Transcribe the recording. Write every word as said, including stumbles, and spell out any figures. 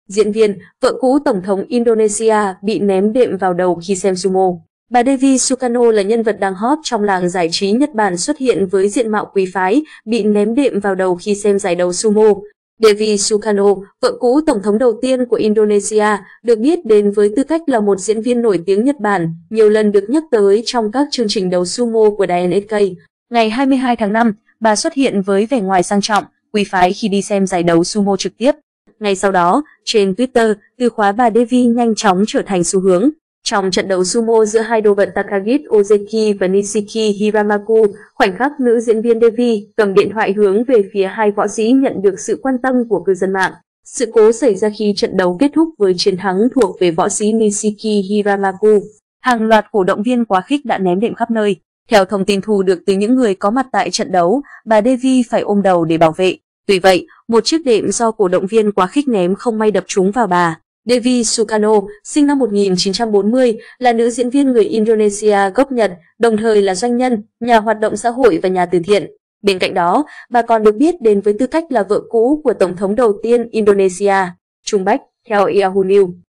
Diễn viên, vợ cũ Tổng thống Indonesia bị ném đệm vào đầu khi xem sumo. Bà Devi Sukarno là nhân vật đang hot trong làng giải trí Nhật Bản, xuất hiện với diện mạo quý phái, bị ném đệm vào đầu khi xem giải đấu sumo. Devi Sukarno, vợ cũ Tổng thống đầu tiên của Indonesia, được biết đến với tư cách là một diễn viên nổi tiếng Nhật Bản, nhiều lần được nhắc tới trong các chương trình đấu sumo của đài en ét ca. Ngày hai mươi hai tháng năm, bà xuất hiện với vẻ ngoài sang trọng, quý phái khi đi xem giải đấu sumo trực tiếp. Ngay sau đó, trên Twitter, từ khóa bà Devi nhanh chóng trở thành xu hướng. Trong trận đấu sumo giữa hai đồ vật Takagi Ozeki và Nishiki Hiramaku, khoảnh khắc nữ diễn viên Devi cầm điện thoại hướng về phía hai võ sĩ nhận được sự quan tâm của cư dân mạng. Sự cố xảy ra khi trận đấu kết thúc với chiến thắng thuộc về võ sĩ Nishiki Hiramaku. Hàng loạt cổ động viên quá khích đã ném đệm khắp nơi. Theo thông tin thu được từ những người có mặt tại trận đấu, bà Devi phải ôm đầu để bảo vệ. Tuy vậy, một chiếc đệm do cổ động viên quá khích ném không may đập trúng vào bà. Devi Sukarno, sinh năm một nghìn chín trăm bốn mươi, là nữ diễn viên người Indonesia gốc Nhật, đồng thời là doanh nhân, nhà hoạt động xã hội và nhà từ thiện. Bên cạnh đó, bà còn được biết đến với tư cách là vợ cũ của Tổng thống đầu tiên Indonesia, Trung Bách, theo Yahoo News.